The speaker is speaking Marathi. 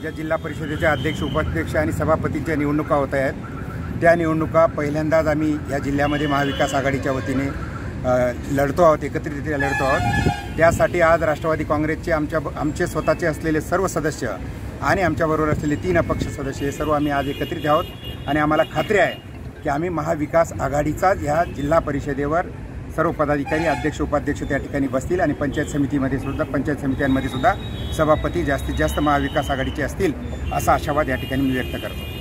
ज्या जिल्हा परिषदेचे अध्यक्ष, उपाध्यक्ष आणि सभापतींच्या निवडणुका होत आहेत, त्या निवडणुका पहिल्यांदाच आम्ही या जिल्ह्यामध्ये महाविकास आघाडीच्या वतीने लढतो आहोत, एकत्रितरित्या लढतो आहोत। त्यासाठी आज राष्ट्रवादी काँग्रेसचे आमचे स्वतःचे असलेले सर्व सदस्य आणि आमच्याबरोबर असलेले 3 अपक्ष सदस्य हे सर्व आम्ही आज एकत्रित आहोत आणि आम्हाला खात्री आहे की आम्ही महाविकास आघाडीचाच ह्या जिल्हा परिषदेवर सर्व पदाधिकारी, अध्यक्ष, उपाध्यक्ष त्या ठिकाणी बसतील आणि पंचायत समित्यांमध्ये सुद्धा सभापती जास्तीत जास्त महाविकास आघाडीचे असतील असा आशावाद या ठिकाणी मी व्यक्त करतो।